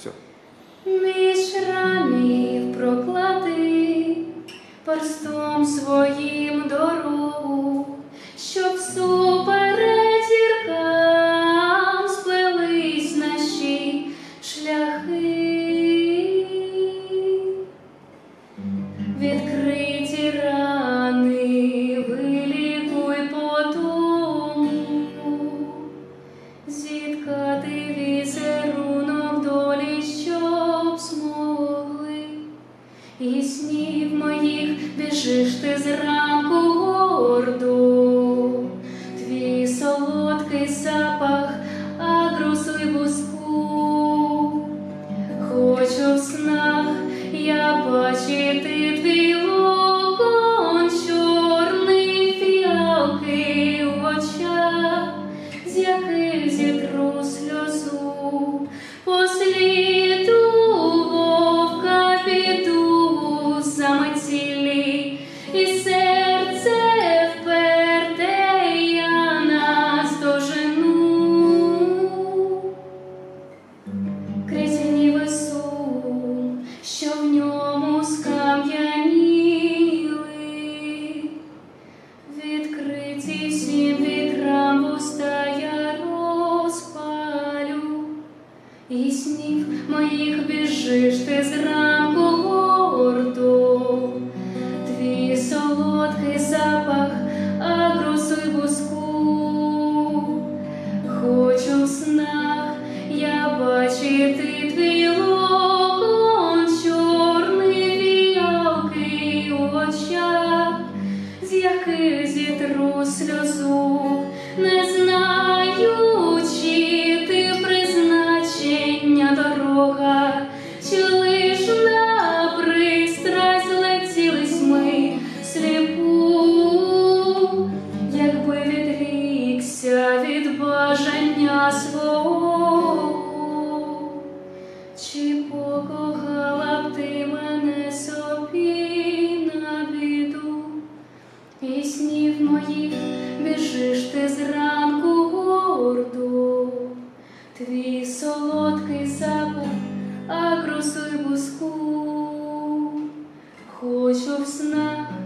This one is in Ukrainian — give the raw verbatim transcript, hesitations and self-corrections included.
Все. Між рамів проклади перстом своїм дорогу, щоб всупереч зіркам сплелись наші шляхи. Відкриті рани вилікуй потому, зіткати візерунок долі, щоб змогли. І снів моїх біжиш ти зранку гордо, твій солодкий запах агрусу й буску. Хочу в снах я бачити твій локон чорний, фіалки в очах, з яких зітру сльозу. Посліду вовка піду за метілі, і серце вперте я наздожену. Крізь гніви сум, що в ньому скам'яніли, відкриті всім вітрам вуста я розпалю. І снів моїх біжиш ти зранку гордо, твій солодкий запах агрусу й буску. Хочу в снах я бачити твій локон чорний, фіалки в очах, з яких зітру сльозу, не знаючи ти призначення дорога, чи лиш на пристрасть злетілись ми сліпу. Якби відрікся від бажання свого, чи покохала б ти мене собі на біду. І снів моїх біжиш ти зранку гордо, твій солодкий запах агрусу й буску. Хочу в снах